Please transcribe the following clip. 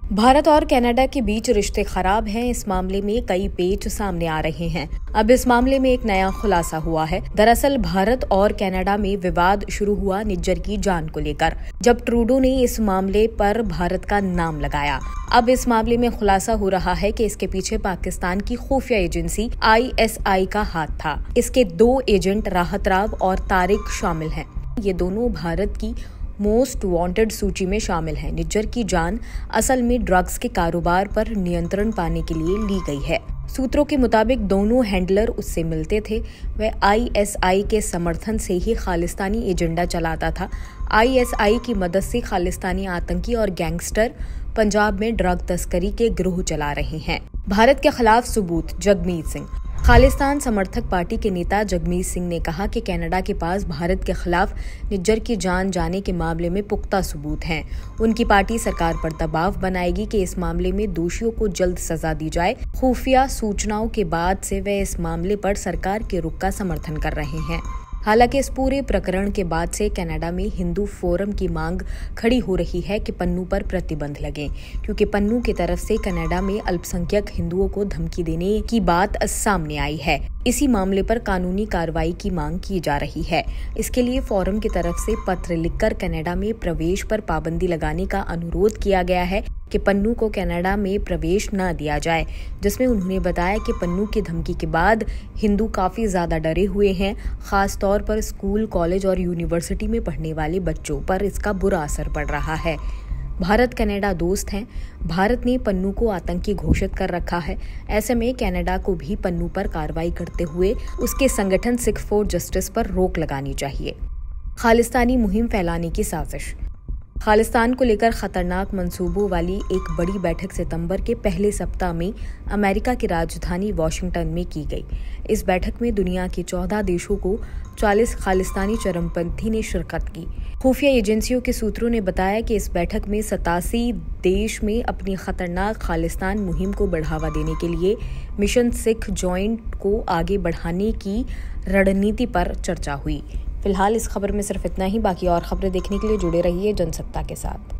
भारत और कनाडा के बीच रिश्ते खराब हैं। इस मामले में कई पेच सामने आ रहे हैं। अब इस मामले में एक नया खुलासा हुआ है। दरअसल भारत और कनाडा में विवाद शुरू हुआ निज्जर की जान को लेकर, जब ट्रूडो ने इस मामले पर भारत का नाम लगाया। अब इस मामले में खुलासा हो रहा है कि इसके पीछे पाकिस्तान की खुफिया एजेंसी ISI का हाथ था। इसके 2 एजेंट राहत राव और तारिक शामिल हैं। ये दोनों भारत की मोस्ट वांटेड सूची में शामिल हैं। निज्जर की जान असल में ड्रग्स के कारोबार पर नियंत्रण पाने के लिए ली गई है। सूत्रों के मुताबिक दोनों हैंडलर उससे मिलते थे। वह ISI के समर्थन से ही खालिस्तानी एजेंडा चलाता था। ISI की मदद से खालिस्तानी आतंकी और गैंगस्टर पंजाब में ड्रग तस्करी के गिरोह चला रहे हैं। भारत के खिलाफ सबूत। जगमीत सिंह। खालिस्तान समर्थक पार्टी के नेता जगमीत सिंह ने कहा कि कनाडा के पास भारत के खिलाफ निज्जर की जान जाने के मामले में पुख्ता सबूत हैं। उनकी पार्टी सरकार पर दबाव बनाएगी कि इस मामले में दोषियों को जल्द सजा दी जाए। खुफिया सूचनाओं के बाद से वे इस मामले पर सरकार के रुख का समर्थन कर रहे हैं। हालांकि इस पूरे प्रकरण के बाद से कनाडा में हिंदू फोरम की मांग खड़ी हो रही है कि पन्नू पर प्रतिबंध लगे, क्योंकि पन्नू की तरफ से कनाडा में अल्पसंख्यक हिंदुओं को धमकी देने की बात सामने आई है। इसी मामले पर कानूनी कार्रवाई की मांग की जा रही है। इसके लिए फोरम की तरफ से पत्र लिखकर कनाडा में प्रवेश पर पाबंदी लगाने का अनुरोध किया गया है कि पन्नू को कनाडा में प्रवेश न दिया जाए, जिसमें उन्होंने बताया कि पन्नू की धमकी के बाद हिंदू काफी ज्यादा डरे हुए हैं। खास तौर पर स्कूल, कॉलेज और यूनिवर्सिटी में पढ़ने वाले बच्चों पर इसका बुरा असर पड़ रहा है। भारत कनाडा दोस्त हैं। भारत ने पन्नू को आतंकी घोषित कर रखा है। ऐसे में कनाडा को भी पन्नू पर कार्रवाई करते हुए उसके संगठन सिख फॉर जस्टिस पर रोक लगानी चाहिए। खालिस्तानी मुहिम फैलाने की साजिश। खालिस्तान को लेकर खतरनाक मंसूबों वाली एक बड़ी बैठक सितंबर के पहले सप्ताह में अमेरिका की राजधानी वॉशिंगटन में की गई। इस बैठक में दुनिया के 14 देशों को 40 खालिस्तानी चरमपंथी ने शिरकत की। खुफिया एजेंसियों के सूत्रों ने बताया कि इस बैठक में 87 देश में अपनी खतरनाक खालिस्तान मुहिम को बढ़ावा देने के लिए मिशन सिख जॉइंट को आगे बढ़ाने की रणनीति पर चर्चा हुई। फिलहाल इस खबर में सिर्फ इतना ही। बाकी और खबरें देखने के लिए जुड़े रहिए जनसत्ता के साथ।